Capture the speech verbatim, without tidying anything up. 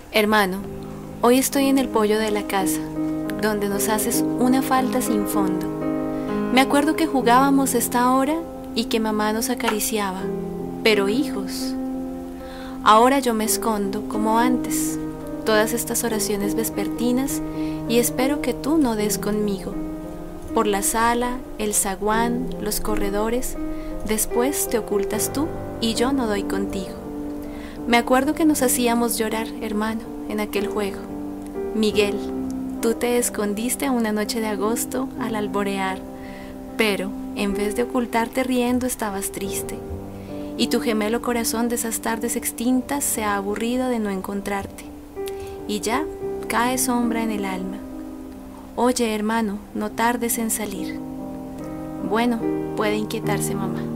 Hermano, hoy estoy en el pollo de la casa, donde nos haces una falta sin fondo. Me acuerdo que jugábamos esta hora y que mamá nos acariciaba, pero hijos. Ahora yo me escondo como antes, todas estas oraciones vespertinas, y espero que tú no des conmigo. Por la sala, el zaguán, los corredores, después te ocultas tú y yo no doy contigo. Me acuerdo que nos hacíamos llorar, hermano, en aquel juego. Miguel, tú te escondiste una noche de agosto al alborear, pero en vez de ocultarte riendo estabas triste. Y tu gemelo corazón de esas tardes extintas se ha aburrido de no encontrarte. Y ya cae sombra en el alma. Oye, hermano, no tardes en salir. Bueno, puede inquietarse mamá.